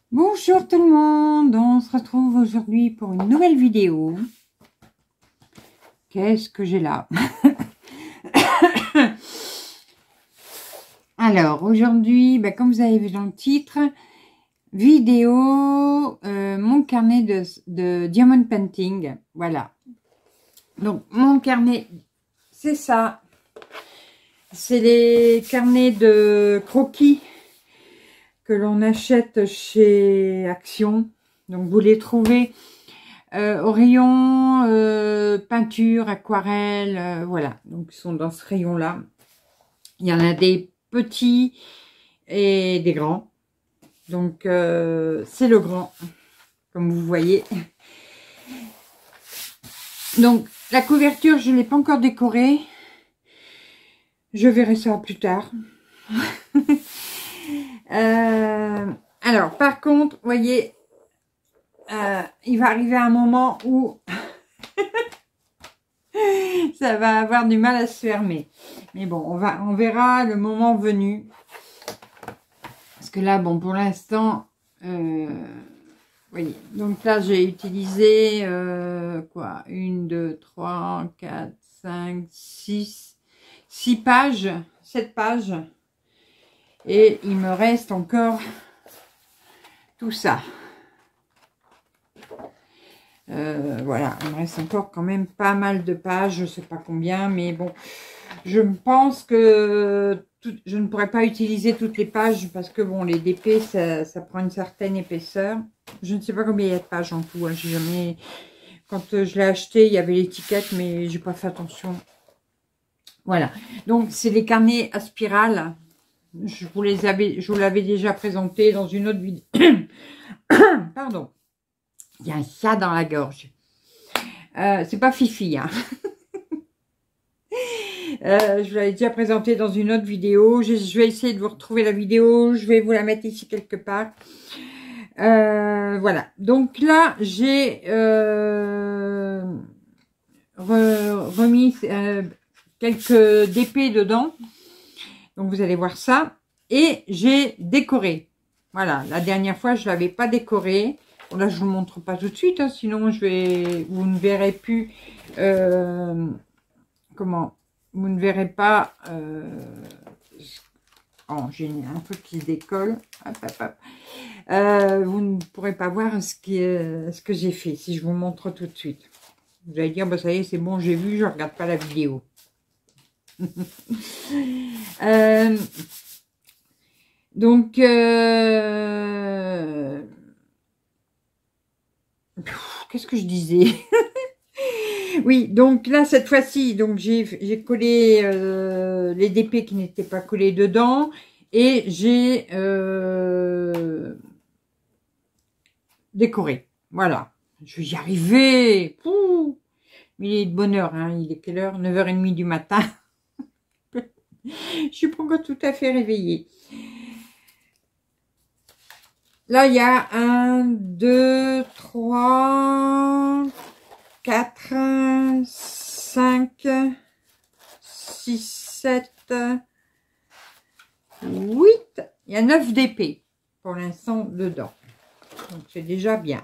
Bonjour tout le monde, on se retrouve aujourd'hui pour une nouvelle vidéo. Qu'est-ce que j'ai là? Alors aujourd'hui, comme vous avez vu dans le titre, vidéo, mon carnet de Diamond Painting, voilà. Donc mon carnet, c'est ça. C'est les carnets de croquis que l'on achète chez Action. Donc vous les trouvez au rayon peinture, aquarelle, voilà. Donc ils sont dans ce rayon là. Il y en a des petits et des grands. Donc c'est le grand, comme vous voyez. Donc la couverture, je ne l'ai pas encore décorée. Je verrai ça plus tard. Alors, par contre, vous voyez, il va arriver un moment où ça va avoir du mal à se fermer. Mais bon, on verra le moment venu. Parce que là, bon, pour l'instant, voyez. Donc là, j'ai utilisé quoi, 1, 2, 3, 4, 5, 6 pages, 7 pages. Et il me reste encore tout ça. Voilà, il me reste encore quand même pas mal de pages, je sais pas combien, mais bon, je pense que je ne pourrais pas utiliser toutes les pages parce que bon, les DP, ça prend une certaine épaisseur. Je ne sais pas combien il y a de pages en tout, hein. J'ai jamais, quand je l'ai acheté, il y avait l'étiquette, mais j'ai pas fait attention. Voilà, donc c'est les carnets à spirale. Je vous l'avais déjà présenté dans une autre vidéo. Pardon. Il y a un chat dans la gorge. C'est pas Fifi, hein. Je vous l'avais déjà présenté dans une autre vidéo. Je vais essayer de vous retrouver la vidéo. Je vais vous la mettre ici quelque part. Voilà. Donc là, j'ai remis quelques DP dedans. Donc, vous allez voir ça. Et j'ai décoré. Voilà. La dernière fois, je ne l'avais pas décoré. Bon, là, je ne vous montre pas tout de suite. Hein, sinon, vous ne verrez plus... comment? Vous ne verrez pas... oh, j'ai un truc qui se décolle. Hop, hop, hop. Vous ne pourrez pas voir ce que j'ai fait si je vous montre tout de suite. Vous allez dire, bah, ça y est, c'est bon, j'ai vu, je ne regarde pas la vidéo. Donc, qu'est-ce que je disais? Oui, donc là, cette fois-ci, donc j'ai collé les DP qui n'étaient pas collés dedans et j'ai décoré. Voilà, je vais y arriver. Pouh, il est de bonne heure, hein. Il est quelle heure? 9h30 du matin. Je suis pas encore tout à fait réveillée. Là, il y a 1, 2, 3, 4, 5, 6, 7, 8. Il y a 9 DP pour l'instant dedans. Donc, c'est déjà bien.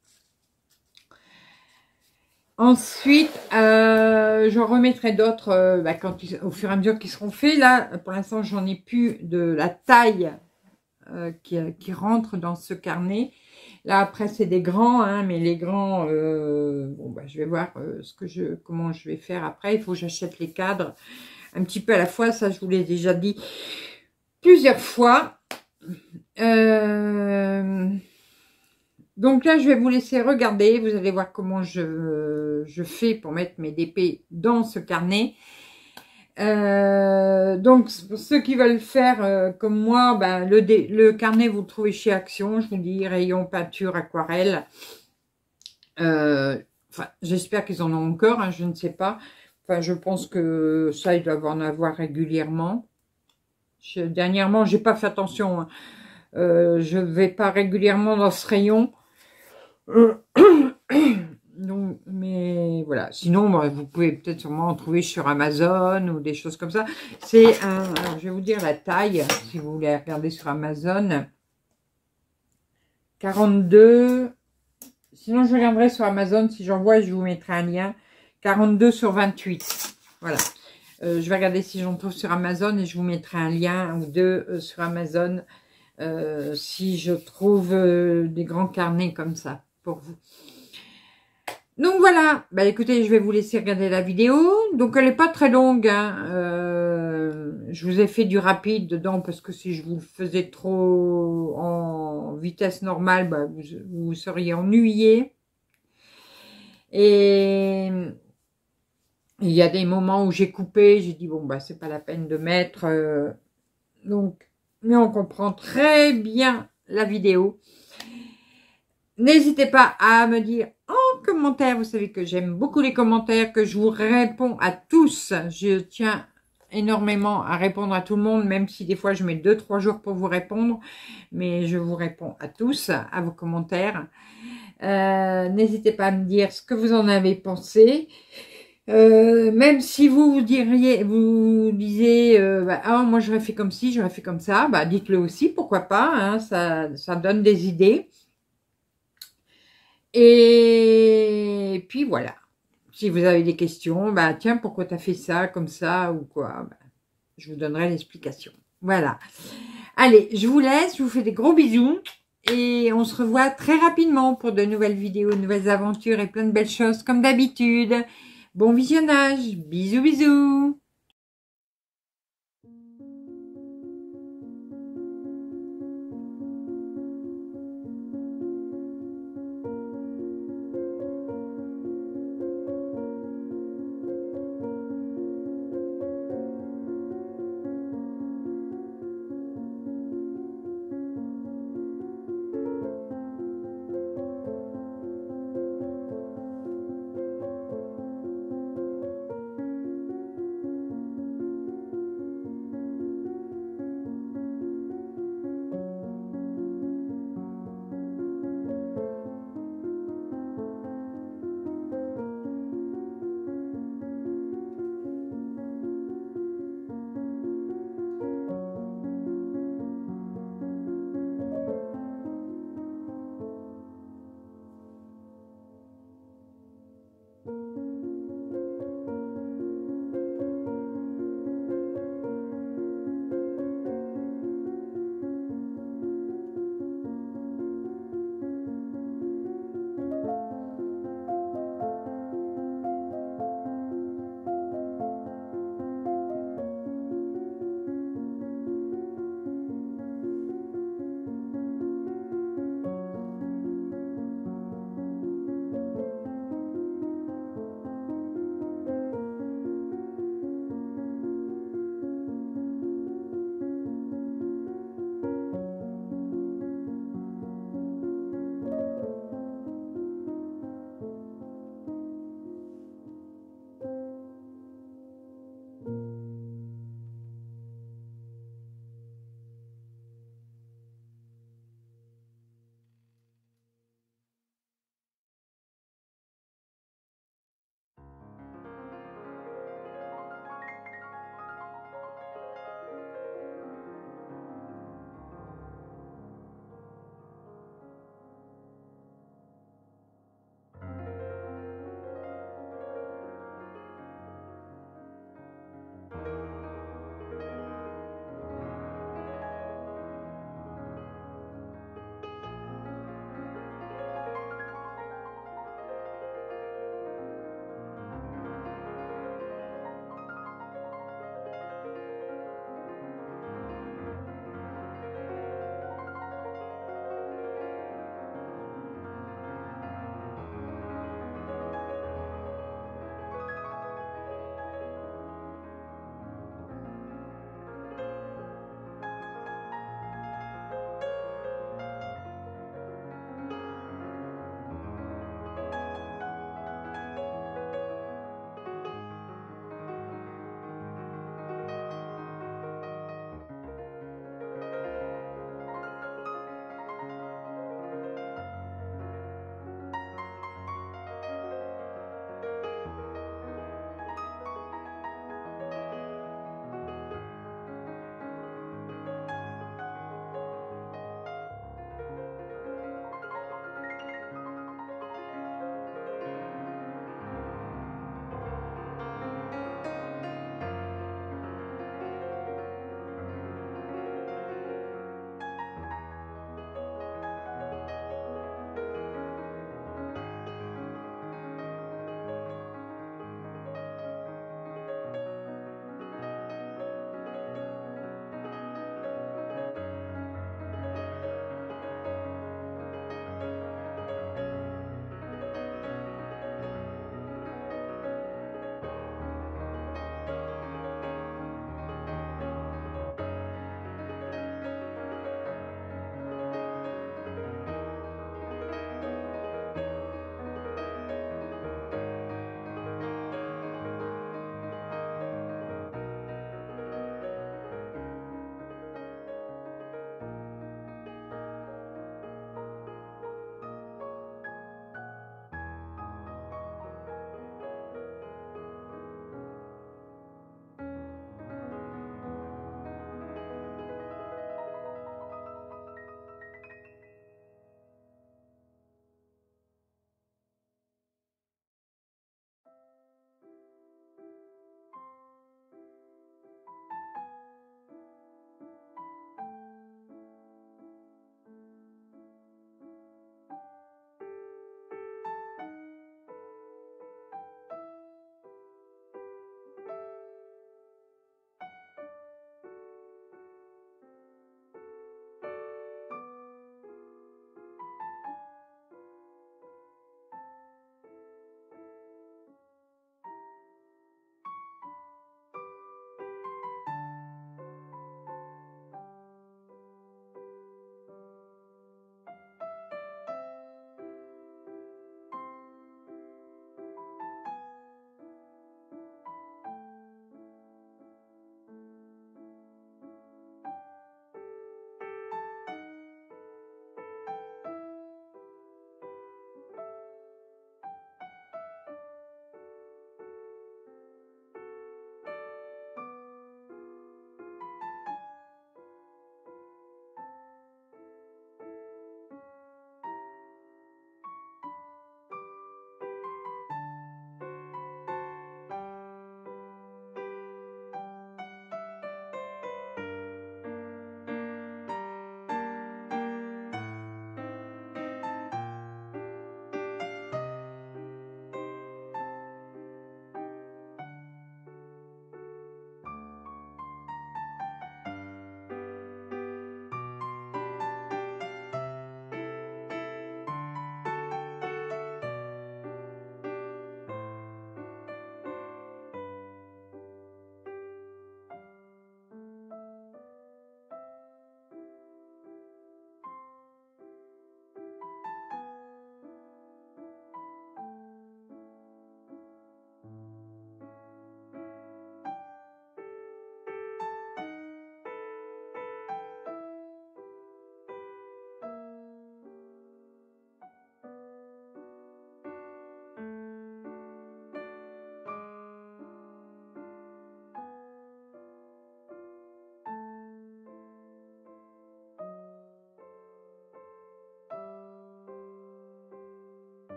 Ensuite, j'en remettrai d'autres au fur et à mesure qu'ils seront faits. Là, pour l'instant, j'en ai plus de la taille qui rentre dans ce carnet. Là, après, c'est des grands, hein, mais les grands, bon, je vais voir comment je vais faire après. Il faut que j'achète les cadres un petit peu à la fois. Ça, je vous l'ai déjà dit plusieurs fois. Donc là, je vais vous laisser regarder. Vous allez voir comment je fais pour mettre mes DP dans ce carnet. Donc, pour ceux qui veulent faire comme moi, le carnet, vous le trouvez chez Action. Je vous dis, rayon peinture, aquarelle. J'espère qu'ils en ont encore, hein, je ne sais pas. Enfin, je pense que ça, ils doivent en avoir régulièrement. Dernièrement, j'ai pas fait attention. Hein. Je vais pas régulièrement dans ce rayon. Donc, mais voilà. Sinon, vous pouvez peut-être sûrement en trouver sur Amazon ou des choses comme ça. C'est je vais vous dire la taille, si vous voulez regarder sur Amazon. 42. Sinon, je regarderai sur Amazon. Si j'en vois, je vous mettrai un lien. 42 sur 28. Voilà. Je vais regarder si j'en trouve sur Amazon et je vous mettrai un lien ou deux sur Amazon. Si je trouve des grands carnets comme ça pour vous. Donc voilà, bah écoutez, je vais vous laisser regarder la vidéo. Donc elle n'est pas très longue, hein. Je vous ai fait du rapide dedans parce que si je vous le faisais trop en vitesse normale, bah, vous seriez ennuyé. Et il y a des moments où j'ai coupé, j'ai dit bon bah c'est pas la peine de mettre. Donc, mais on comprend très bien la vidéo. N'hésitez pas à me dire en commentaire, vous savez que j'aime beaucoup les commentaires, que je vous réponds à tous. Je tiens énormément à répondre à tout le monde, même si des fois je mets 2-3 jours pour vous répondre. Mais je vous réponds à tous, à vos commentaires. N'hésitez pas à me dire ce que vous en avez pensé. Même si vous disiez, bah, ah, moi j'aurais fait comme ci, j'aurais fait comme ça, bah, dites-le aussi, pourquoi pas, hein, ça donne des idées. Et puis voilà. Si vous avez des questions, bah tiens, pourquoi tu as fait ça, comme ça, ou quoi, bah, je vous donnerai l'explication. Voilà. Allez, je vous laisse, je vous fais des gros bisous. Et on se revoit très rapidement pour de nouvelles vidéos, de nouvelles aventures et plein de belles choses comme d'habitude. Bon visionnage. Bisous, bisous.